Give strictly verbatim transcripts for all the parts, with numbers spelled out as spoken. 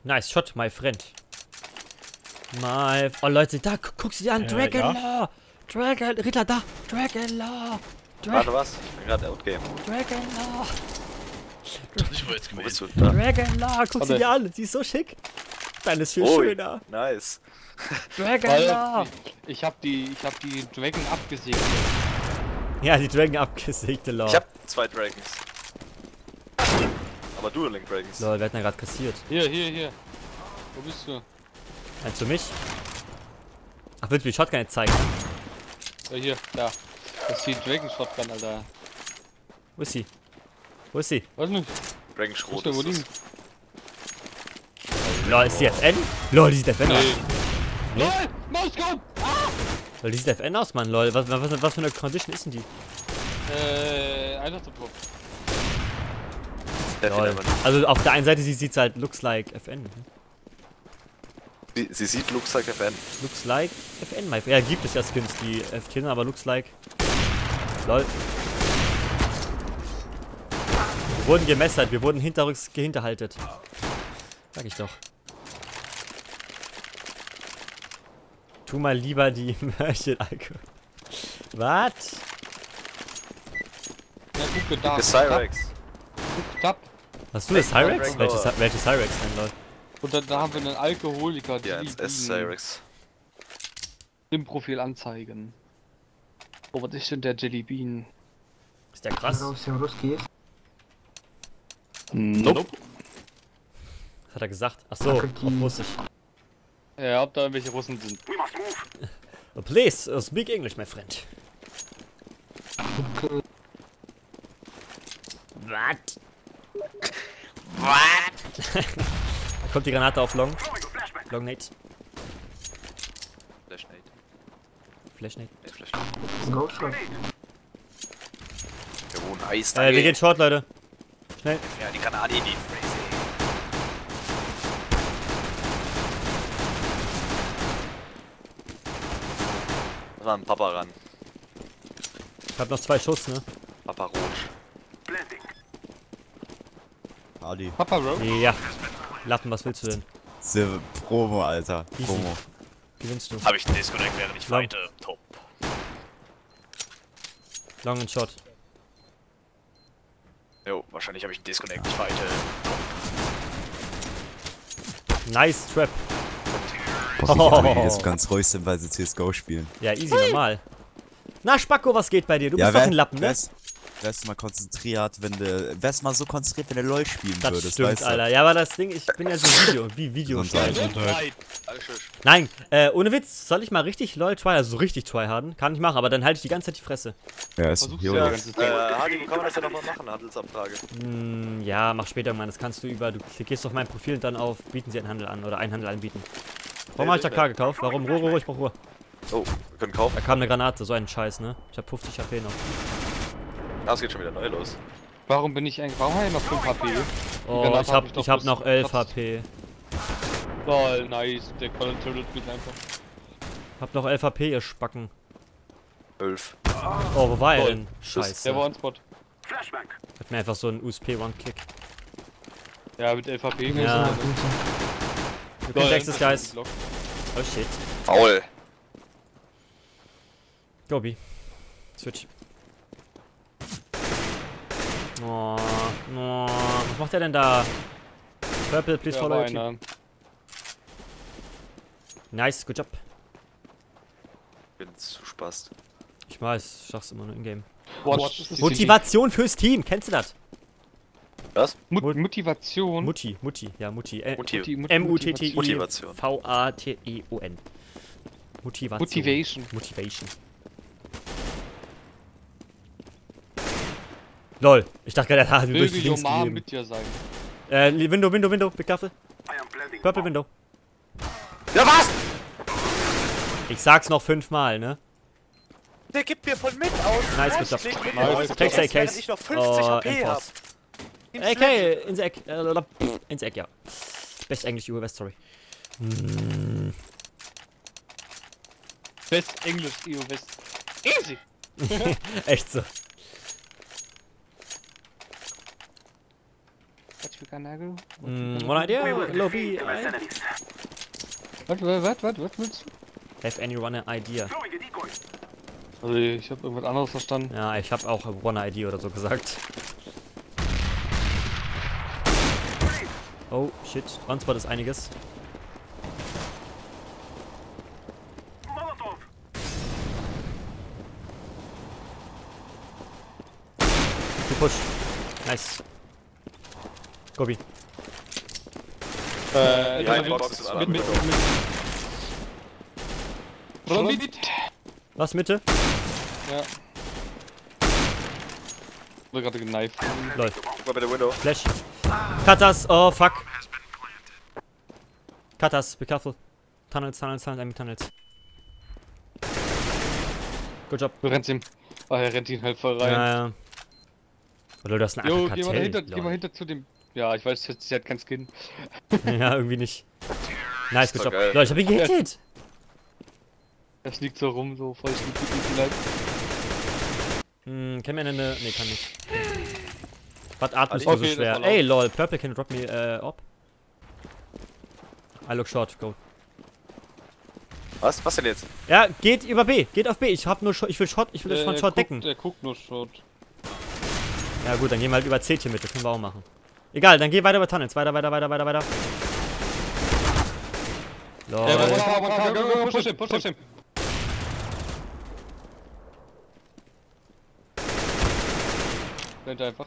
Nice shot, my friend. My... Oh, Leute, da, gu guck sie dir an. Äh, Dragon ja. Law. Dragon... Ritter, da. Dragon Law. Dra Warte, was? Ich bin gerade outgame. Dragon Law. Ich war jetzt Wo bist gemeint. du da? Dragon Law. Guck sie Warte. dir an. Sie ist so schick. Deine ist viel Ui. schöner. Nice. Dragon Weil Law. ich, ich hab die, ich hab die Dragon abgesägt. Ja, die Dragon abgesägte Law. Ich hab zwei Dragons. Aber Dual Link Dragons. Lol, wer hat denn gerade kassiert? Hier, hier, hier. Wo bist du? Meinst du mich? Ach, willst du mir die Shotgun jetzt zeigen? Ja, hier, da. Das ist die Dragon Shotgun, Alter. Wo ist sie? Wo ist sie? Weiß nicht. Dragon Wo Schrot ist der, wo ist liegen? das. Lol, ist die F N? Lol, die sieht F N aus. Nee. LOL! Mousecode! Ah! Lol, die sieht F N aus, Mann, lol. Was, was, was für eine Condition ist denn die? Äh, Einsatzabwurf. Der Lol. Fehler war- Also auf der einen Seite sie sieht halt looks like F N. Sie, sie sieht looks like F N. Looks like F N, my Ja, gibt es ja Skins, die F N, aber looks like. Lol. Wir wurden gemessert, wir wurden hinterrücks gehinterhaltet. Sag ich doch. Tu mal lieber die Mörchenalkohol. Was? Ja, gut gedacht. Ist Cyrex. Gut gedacht. Hast du das Dragon Cyrex? Lore. Welches, welches Cyrex denn, lol? Und dann, da haben wir einen Alkoholiker, Ja, die es ist Cyrex. im Profil anzeigen. Oh, was ist denn der Jelly Bean? Ist der krass? Nope. Was hat er gesagt? Ach so, auf Russisch. Ja, ob da irgendwelche Russen sind. Oh, please, uh, speak English, my friend. What? What? Da kommt die Granate auf Long. Long Nate. Flashlight. Flashlight. Nee, Flashlight. Wir wohnen Eis. Äh, wir gehen Short, Leute. Schnell. Ja, die Granate in die Fresse. Muss mal an Papa ran. Ich hab noch zwei Schuss, ne? Papa Rot. Ali. Papa Roach? Ja. Lappen, was willst du denn? Diese Promo, Alter. Easy. Promo. Gewinnst du. Habe ich einen Disconnect, während ich Long. fighte. Top. Long and Short. Jo, wahrscheinlich habe ich einen Disconnect, ich fighte. Nice Trap. Boah, wie Oh. alle jetzt ganz ruhig sind, weil sie C S G O spielen. Ja, easy, normal. Na, Spacko, was geht bei dir? Du bist doch wär- ein Lappen, ne? wärst, wärst du mal konzentriert, wenn du. Wärst mal so konzentriert, wenn du LOL spielen Das würdest, stimmt, weißt du? Alter. Ja, aber das Ding, ich bin ja so Video, wie Video. Gesundheit. Alles schön. Nein, äh, ohne Witz, soll ich mal richtig LOL try, also so richtig tryharden? Kann ich machen, aber dann halte ich die ganze Zeit die Fresse. Ja, ist Versuch's jo, ja. ja. ganze Äh, Zeit. Hadi, wo kann man das denn nochmal machen? Handelsabfrage. Hm, ja, mach später, Mann. Das kannst du über, du gehst auf mein Profil und dann auf, bieten sie einen Handel an oder einen Handel anbieten. Warum habe ich da K gekauft? Warum? Ruhe, Ruhe, ich brauch Ruhe. Oh, wir können kaufen. Da kam eine Granate, so ein Scheiß, ne? Ich hab fünfzig H P noch. Ah, es geht schon wieder neu los. Warum bin ich eigentlich. Warum habe ich noch fünf H P? Oh, Granate ich hab, hab ich doch ich hab bloß noch elf H gekotzt. P. Lol, nice. Der Colin tötet mich einfach. Hab noch elf H P, ihr Spacken. Elf. Oh, wo war er Toll. denn? Scheiße. Der war on Spot. Hat mir einfach so einen U S P One-Click. Ja, mit elf H P. Ja. Lol, Wir können Texas, Guys. Block. Oh shit. Faul. Gobi. Switch. Oh, oh, was macht der denn da? Purple, please Ja, follow war your team. einer. Nice, good job. Bin zu Spaß. Ich weiß, ich schaff's immer nur in-game. Watch. das ist Motivation fürs Team, kennst du das? Was? die Mut Motivation. Mutti, Mutti, ja, Mutti. Äh, Mutti. Mutti- Mut- M U T T I Motivation. V A T I O N. Motivation. Motivation. Motivation. Lol, ich dachte gerade, er hat mir durch Möge die your Links Mom gegeben. mit dir sein. Äh, Window, Window, Window, Big Gaffel. Purple Window. Ja, was? Ich sag's noch fünfmal, ne? Der gibt mir von mit aus. Nice, Crash good job. legt mit Nice, aus, good Takes während A Case. ich noch fünfzig Oh, H P hab. Enforce. A K, ins Eck. Äh, pff, ins Eck, ja. Best Englisch, U West, sorry. Hm. Best Englisch, E O West. Easy! Echt so. Was für Garnago? Mm, one idea? Low B. I Was, was, was, was, was willst du? have any one idea. Also ich hab irgendwas anderes verstanden. Ja, ich habe auch one idea oder so gesagt. Oh, shit. On-Spot ist einiges. Die Push. Nice. Gobi. Äh, Die High-Box ist alle mit, mit, mit. mit. Oder mit. Was, Mitte? Ja. Wurde gerade geneift. Läuft. Mal bei der Window. Flash. Katas. Oh, fuck. Katas, be careful. Tunnels, Tunnels, Tunnels, enemy Tunnels. Good job. Du rennst ihm. Ah, er rennt ihn halt voll rein. Ja, ja. Oder du hast einen Jo, Kartell. geh mal dahinter, geh Lol. mal hinter zu dem. Ja, ich weiß, sie hat keinen Skin. Ja, irgendwie nicht. Nice, good Ist doch job. geil. Leute, ich hab ihn gehittet. Das liegt so rum, so voll sneaky vielleicht. Hm, kann mir eine... Nee, kann nicht. Was atmest Okay, du so das schwer? war laut. Ey, lol, Purple can drop me, äh, op. I look short, go. Was? Was denn jetzt? Ja, geht über B, geht auf B. Ich hab nur Short, ich will Short, ich will das von Äh, Short guckt- decken. Er guckt nur Short. Ja gut, dann gehen wir halt über C T mit, das können wir auch machen. Egal, dann geh weiter über Tunnels, weiter, weiter, weiter, weiter, weiter. Lol. Ja, aber push him, push him. Rennt einfach.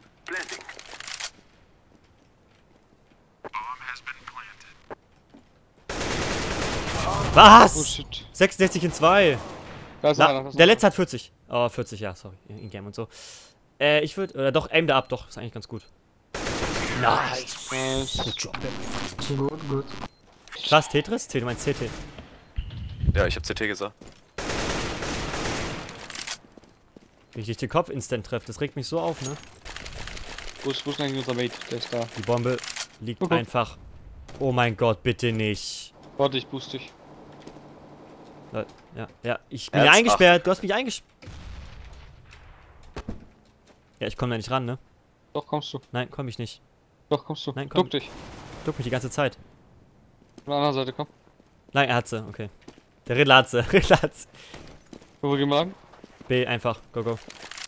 Oh Was? shit. sechsundsechzig in zwei. Da ist noch einer, Na, da ist der noch letzte hat vierzig. Oh, vierzig, ja, sorry. In-game und so. Äh, ich würde, oder doch, aim da ab, doch, ist eigentlich ganz gut. Nice. einer. Nice. Good job. Krass, Tetris? C, du meinst C T. Ja, ich hab C T gesagt. Wie ich dich den Kopf instant treffe, das regt mich so auf, ne? Wo ist, wo ist eigentlich unser Mate? Der ist da. Die Bombe liegt Guck, guck. einfach. Oh mein Gott, bitte nicht. Warte, ich boost dich. Ja, ja, ich bin hier Ernsthaft? eingesperrt, du hast mich eingesperrt. Ja, ich komme da nicht ran, ne? Doch, kommst du. Nein, komme ich nicht. Doch, kommst du. Nein, komm. Duck dich. Duck mich die ganze Zeit. Von der anderen Seite, komm. Nein, er hat sie, okay. Der Riddler hat sie, Riddler hat sie. Wo gehen wir lang? B, einfach, go, go.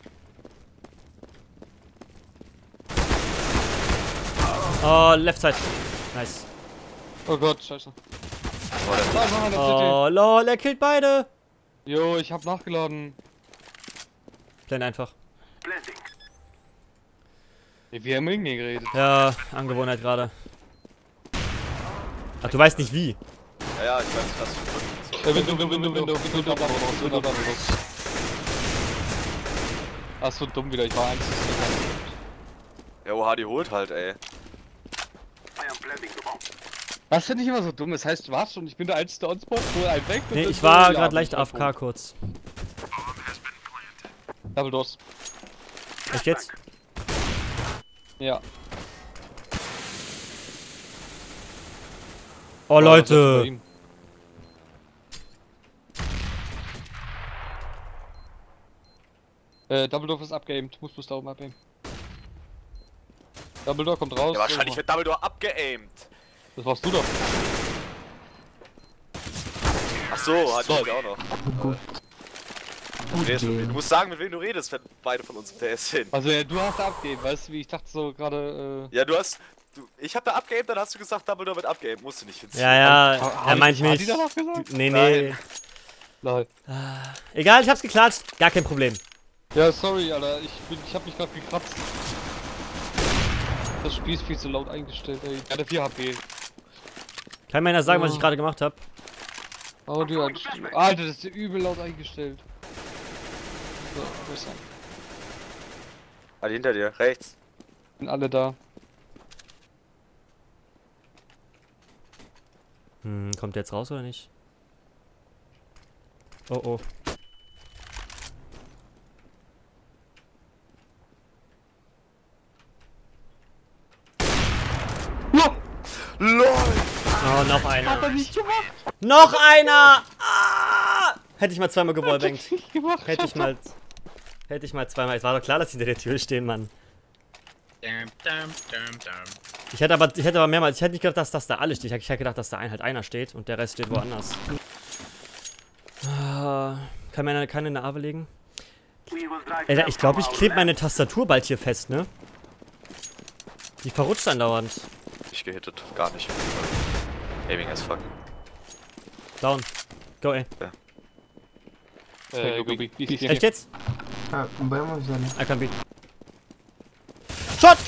Oh, left side. Nice. Oh Gott, scheiße. Oh, der Da ist noch einer Oh, lol, er killt beide. C T. Jo, ich hab nachgeladen. Plan einfach. Ey, wir haben irgendwie geredet. Ja, Angewohnheit gerade. Ach, du weißt nicht wie. Ja, ja, ich weiß nicht, was du Äh, Window, Window, Window, Window, Window, Window, raus, Window, Window, raus. Ach so dumm wieder, ich war eins. Ja, O H, die holt halt, ey. Was finde ich immer so dumm? Das heißt, du warst schon, ich bin der einzige Onspot, hol einen weg. und Nee, dann ich so, war ja, gerade leicht ich A F K hab kurz. Double Doors. Echt jetzt? Ja. Oh, das ist bei Leute. ihm. Äh, Dumbledore ist abgeaimt, muss bloß da oben abaimen. Dumbledore kommt raus. Ja, wahrscheinlich so, wird Dumbledore abgeaimt. Das warst du doch. Ach so, hat So. ich auch noch. Du, redest, du musst sagen, mit wem du redest, wenn beide von uns im T S sind. Also ja, du hast da abgeaimt, weißt du, wie ich dachte so gerade, äh... Ja, du hast. Du, ich hab da abgeaimt, dann hast du gesagt, Dumbledore wird abgeaimt. Musst du nicht finden. Ja, ja, Ha- er hat- meint hat mich. die danach gesagt? Nee, nee. Nein. Lol. Egal, ich hab's geklatscht. Gar kein Problem. Ja, sorry, Alter, ich bin, ich hab mich gerade gekratzt. Das Spiel ist viel zu laut eingestellt, ey. Ja, der vier H P. Kann mir einer sagen, was ich gerade gemacht habe? Audio einstellung. Alter, das ist ja übel laut eingestellt. So, besser. Halt hinter dir, rechts. Sind alle da. Hm, kommt der jetzt raus oder nicht? Oh, oh. LOL! Oh, noch einer. Hat er nicht gemacht? Noch einer! Ah! Hätte ich mal zweimal gewallbankt. Nicht gemacht. Hätte ich mal. Hätte ich mal zweimal. Es war doch klar, dass sie hinter der Tür stehen, Mann. Dam, dam, dam, dam. Ich hätte aber, ich hätte aber mehrmals, ich hätte nicht gedacht, dass das da alle steht. Ich hätte gedacht, dass da ein, halt einer steht und der Rest steht woanders. Ah, kann mir eine, keine in eine Arve legen? Alter, ich glaube, ich klebe meine Tastatur bald hier fest, ne? Die verrutscht andauernd. Ich gehittet, gar nicht. Aiming as fuck. Down. Go, ey. Äh, Gobi. Echt jetzt? Ah, vamos ali. I can beat. Shot!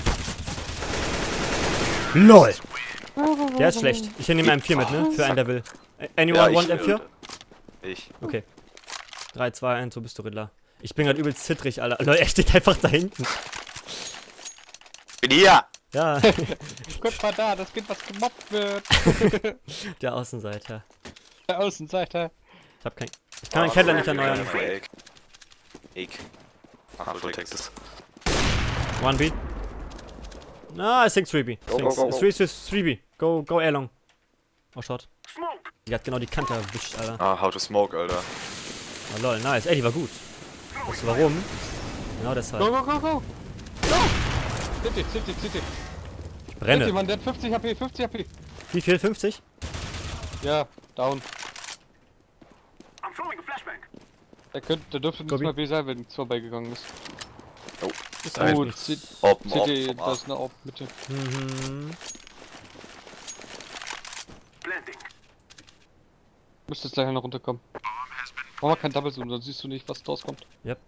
LOL! Der ist schlecht. Ich nehme M vier mit, ne? Für ein Level. Anyone Ja, ich want M vier? will- Ich. Okay. drei, zwei, eins, wo bist du, Riddler? Ich bin gerade übelst zittrig, Alter. Leute, er steht einfach da hinten. Bin hier! Ja, Guck mal da, das Kind, was gemobbt wird. der Außenseiter. Der Außenseiter. Ich hab kein... Ich kann meinen Keller nicht erneuern. Egg. Egg. Ach, Full Texas. One B. Na, I think three B. Go, go, go, go. three B. Go, go air long. Oh, shot. Die hat genau die Kante erwischt, Alter. Ah, how to smoke, Alter. Oh, lol, nice. Ey, die war gut. Weißt du warum? Genau Go, deshalb. go, go, go. Go! City, City, City. Ich City, brenne. Mann, der hat fünfzig H P, fünfzig H P. Wie viel? fünfzig? Ja, down. Der könnte, der dürfte nicht Gobi. mal B sein, wenn es vorbeigegangen ist. Oh, Ist Nein. Gut, nichts. City, Open, open, City, vom da A. ist eine Op Mitte. Mhm. Müsste jetzt gleich noch runterkommen. Mach mal kein Double Zoom, sonst siehst du nicht, was draus kommt. Yep.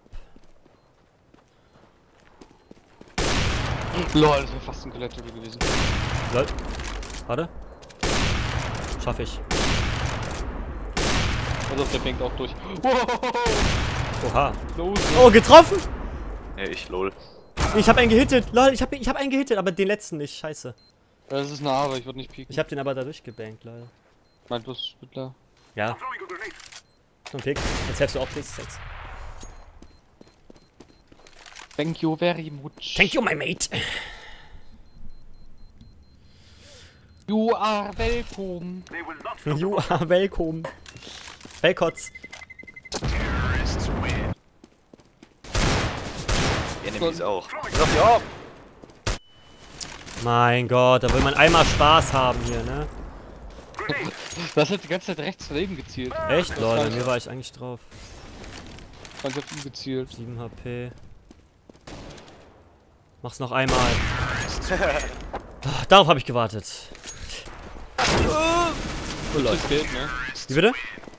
Lol, das wäre fast ein Collateral gewesen. Lol. Warte. Schaff ich. Also der fängt auch durch. Wow, Oha. los. Oh, getroffen! Nee, ich lol. Ich hab einen gehittet. Lol, ich hab, ich hab einen gehittet, aber den letzten nicht. Scheiße. Das ist eine A, aber ich würde nicht pieken. Ich hab den aber da durchgebankt, Leute. Mein bloß Mittler. Ja. Und Pick. Jetzt helfst du auch Picks jetzt. Thank you very much. Thank you, my mate. You are welcome. You are welcome. Welkotz. Enemies auch. Sag ja! Mein Gott, da will man einmal Spaß haben hier, ne? Das hat die ganze Zeit rechts daneben gezielt. Echt? Das Lol, bei weiß mir ich. war ich eigentlich drauf. Man hat ihn gezielt. sieben H P. Mach's noch einmal. Ah, darauf habe ich gewartet. Oh, Leute. Das geht, ne? Wie bitte?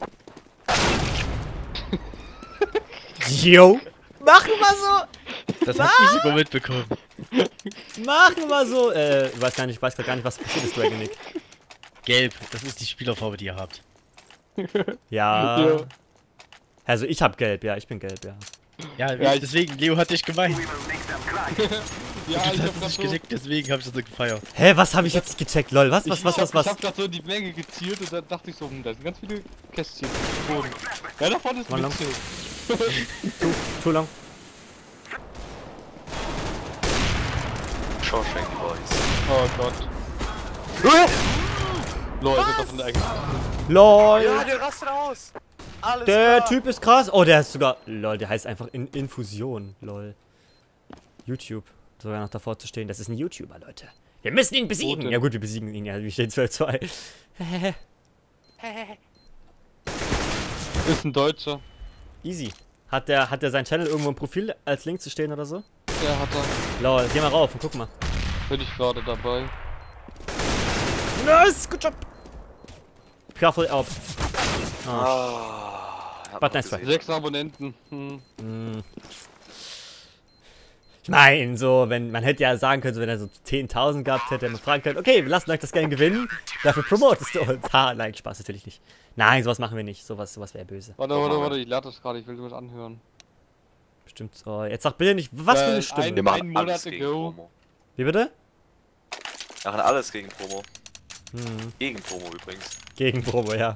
Yo! Mach nur mal so! Das hab ich sogar mitbekommen. Mach nur mal so! Äh, ich weiß gar nicht, ich weiß grad gar nicht, was passiert ist, Dragon Nick. Gelb, das ist die Spielerfarbe, die ihr habt. Ja. Ja. Also ich hab gelb, ja, ich bin gelb, ja. Ja, Ja, ich- deswegen, Leo hat dich gemeint. Ja, Du ich hast hab es grad nicht so, gecheckt, deswegen hab ich das so gefeiert. Hä, was habe ich jetzt gecheckt, lol? Was, was, ich, was, ich was, hab, was? Ich hab grad so in die Menge gezielt und dann dachte ich so, hm, da sind ganz viele Kästchen im Boden. Ja, da vorne ist One ein long. Mittel. Too long. Shawshank Boys. Oh Gott. Lol, das ist doch von der eigenen. LOL! Ja, der rastet aus! Alles Der klar. Typ ist krass. Oh, der ist sogar. Lol, der heißt einfach in Infusion. Lol. YouTube. Sogar noch davor zu stehen. Das ist ein YouTuber, Leute. Wir müssen ihn besiegen. Wo Ja gut, wir besiegen ihn ja. Wir stehen zwölf zwei. Ist ein Deutscher. Easy. Hat der, hat der sein Channel irgendwo im Profil als Link zu stehen oder so? Der hat er. Lol, geh mal rauf und guck mal. Bin ich gerade dabei. Nice, good job. Careful out. Oh, Ah, hat But man nice try. gesehen. Sechs Abonnenten. Hm. mm. Ich meine, so, wenn, man hätte ja sagen können, so, wenn er so zehntausend gehabt hätte, hätte man fragen können, okay, wir lassen euch das gerne gewinnen, dafür promotest du uns. Ha, nein, Spaß natürlich nicht. Nein, sowas machen wir nicht, sowas, sowas wäre böse. Warte, warte, warte, ich lade das gerade, ich will das anhören. Bestimmt, oh, jetzt sag bitte nicht, was für eine Weil Stimme. ein- Wir machen Einen Monat alles gegen ago. Promo. Wie bitte? Wir machen alles gegen Promo. Hm, Gegen Promo übrigens. gegen Promo, ja.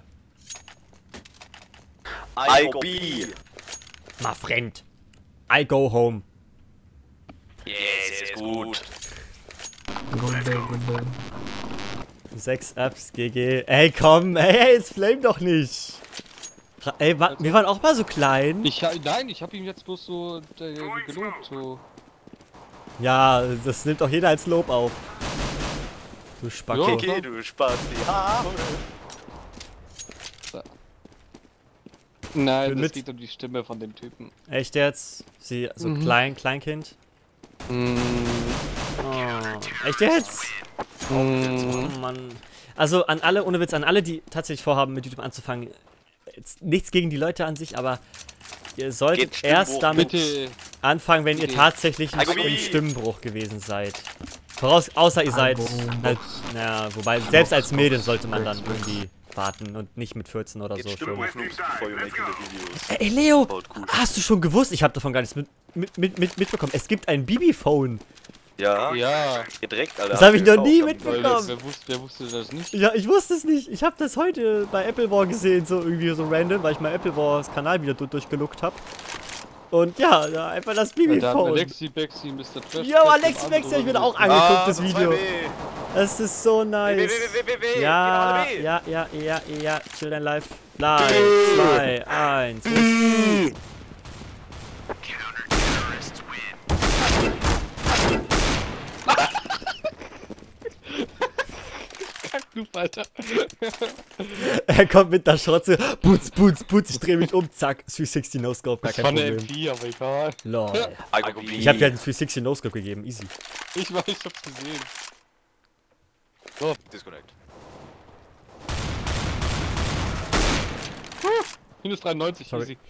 I go B. My friend, I go home. Yes, ist gut. Good day, good day. Sechs Apps, G G. Ey, komm, ey, jetzt flame doch nicht. Ra- Ey, wa wir waren auch mal so klein. Ich, ha- nein, ich hab ihm jetzt bloß so äh, gelobt, so. Ja, das nimmt doch jeder als Lob auf. Du Spacko. Ja. Okay, du Spaß, die Haare. Nein, Bin das mit. geht um die Stimme von dem Typen. Echt jetzt? Sie, so Mhm. klein, Kleinkind? Mm, Oh, echt jetzt? Oh mm, Mann. Also an alle, ohne Witz, an alle, die tatsächlich vorhaben, mit YouTube anzufangen, jetzt nichts gegen die Leute an sich, aber ihr solltet Geht Stimmbruch, erst damit bitte. anfangen, wenn ihr Nee. tatsächlich Alkohol. im Stimmbruch gewesen seid. Voraus, außer ihr seid, na, naja, wobei, selbst als Mädel sollte man dann irgendwie warten und nicht mit vierzehn oder Geht so. Stimme Schon. hoch, bevor you making the videos. Ey, Leo, Baut gut. hast du schon gewusst? Ich habe davon gar nichts mit, mit, mit, mit, mitbekommen. Es gibt ein Bibi-Phone. Ja, Ja, gedreckt, Alter. Das habe ich noch nie Auch am- mitbekommen. weil das, wer, wusste, wer wusste das nicht? Ja, ich wusste es nicht. Ich habe das heute bei Apple War gesehen, so irgendwie so random, weil ich mal Apple Wars Kanal wieder du durchgeluckt habe. Und ja, da einfach das Ja, da hat Bibi-Phone. Alexi, Bexi, Mister Trash. Yo, Alexi Bexi hab ich mir auch angeguckt, Ah, das so Video. zwei B. Das ist so W, nice. W, W, W, W, Ja, genau, W. ja, ja, ja, ja, chill dein Live. drei, zwei, eins. Du, Alter. Er kommt mit der Schrotze. Putz, putz, putz. Ich dreh mich um. Zack. drei sechzig No-Scope. Gar Das kein war eine M Problem. vier, aber egal. Lol. Alkohol. Ich hab dir einen drei sechzig No-Scope gegeben. Easy. Ich weiß, ich hab's gesehen. Disconnect. Minus dreiundneunzig, Sorry. easy.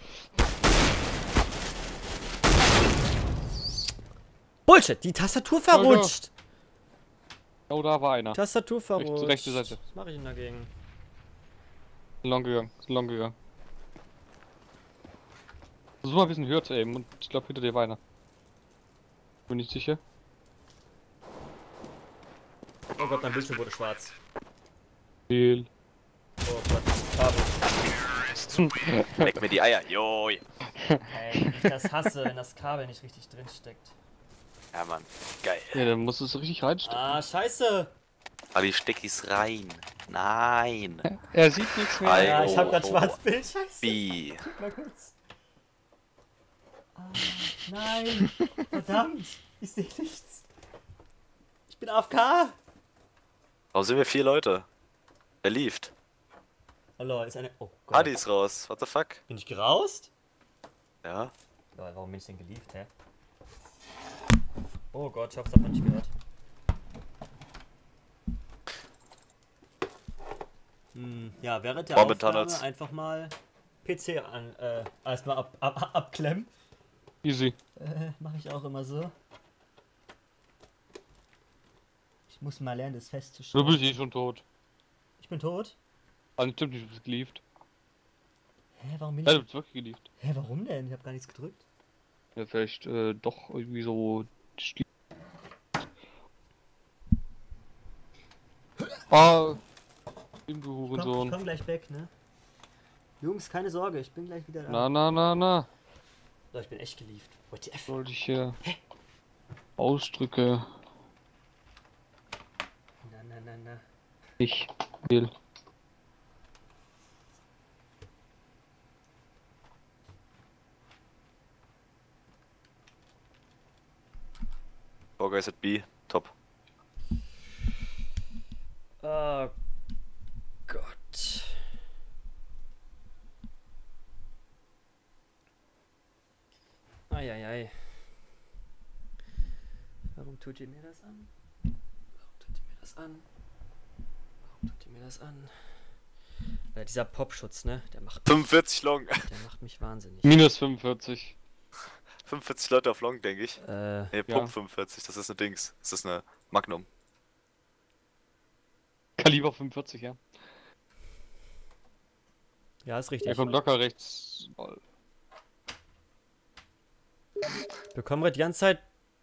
Bullshit. Die Tastatur verrutscht. Oh, da war einer. Tastatur verrutscht. rechte Seite. Was mache ich denn dagegen? Long gegangen, ist long gegangen. Versuch mal ein bisschen höher zu aimen und ich glaube hinter dir war einer. Bin nicht sicher. Oh Gott, mein Bildschirm wurde schwarz. Viel. Oh Gott. Kabel. Leck mir die Eier. Joi. Ey, ich das hasse, wenn das Kabel nicht richtig drin steckt. Ja, Mann. Geil. Ja, dann musst du es richtig reinstecken. Ah, scheiße. Ali, steck ich's rein. Nein. Er sieht nichts mehr. Ei. Ja, ich hab grad oh, schwarz Bild. Scheiße. B. Guck mal kurz. Ah, nein. Verdammt. Ich sehe nichts. Ich bin A F K. Warum sind wir vier Leute? Er lieft. Hallo, ist eine... Oh Gott. Adi ist raus. What the fuck? Bin ich geraust? Ja. Lol, warum bin ich denn gelieft, hä? Oh Gott, ich hoffe, das hat man nicht gehört. Hm, ja, während der Bombe Aufnahme Tunnels. einfach mal P C an, äh, erstmal ab, ab, ab, abklemmen. Easy. Äh, mache ich auch immer so. Ich muss mal lernen, das Du festzustellen. bist eh schon tot. Ich bin tot? Ah, stimmt nicht, du bist gelieft. Hä, warum bin Ja, ich... du bist wirklich gelieft. Hä, warum denn? Ich habe gar nichts gedrückt. Ja, vielleicht äh, doch irgendwie so... Ah, du Komm, Hurensohn. komm gleich weg, ne? Jungs, keine Sorge, ich bin gleich wieder da. Na, na, na, na. So, ich bin echt gelieft. W T F? Wollte ich hier Ausdrücke. Na, na, na, na. Ich will. Four guys at B. Top. Oh Gott. Eieiei. Warum tut ihr mir das an? Warum tut ihr mir das an? Warum tut ihr mir das an? Ja, dieser Popschutz, ne? Der macht, fünfundvierzig Long. der macht mich wahnsinnig. Minus fünfundvierzig. fünfundvierzig Leute auf Long, denke ich. Äh, Ne, Pump fünfundvierzig. Das ist eine Dings. Das ist eine Magnum. Kaliber fünfundvierzig, ja. ja, ist Er richtig. kommt locker rechts. Bekommen wir die ganze Zeit.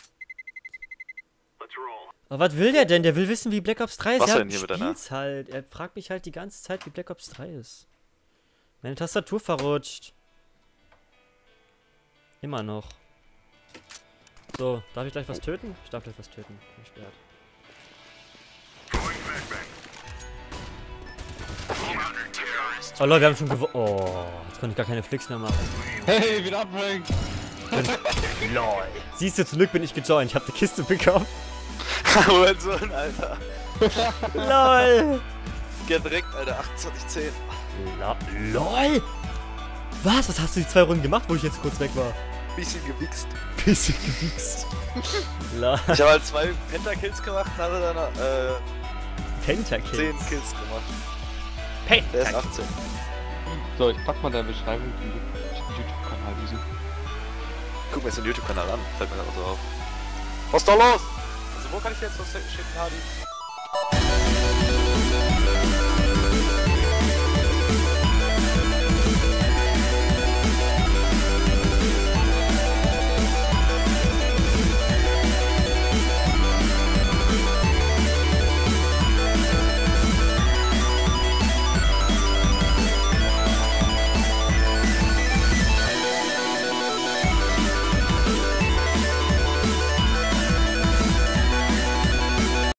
Aber was will der denn? Der will wissen, wie Black Ops drei ist. Was Ja, denn hier mit deiner- spielt's halt. Er fragt mich halt die ganze Zeit, wie Black Ops drei ist. Meine Tastatur verrutscht. Immer noch. So, darf ich gleich was töten? Ich darf gleich was töten. Bin gesperrt. Oh Leute, wir haben schon gewonnen. Oh, jetzt konnte ich gar keine Flicks mehr machen. Hey, wieder abhängen! LOL. Siehst du, zum Glück bin ich gejoint. Ich hab die Kiste bekommen. Hurensohn, Alter. LOL. Geh direkt, Alter. achtundzwanzig zehn. Lo- LOL. Was? Was hast du die zwei Runden gemacht, wo ich jetzt kurz weg war? Bisschen gewichst. Bisschen gewichst. LOL. Ich habe halt zwei Pentakills gemacht und hatte dann äh, Pentakill. zehn Kills gemacht. Pentakill. Der ist achtzehn. So, ich pack mal in der Beschreibung den YouTube-Kanal diesen. Guck mir jetzt den YouTube-Kanal an. Fällt mir gerade so auf. Was ist da los? Also wo kann ich jetzt was schicken, Hardy?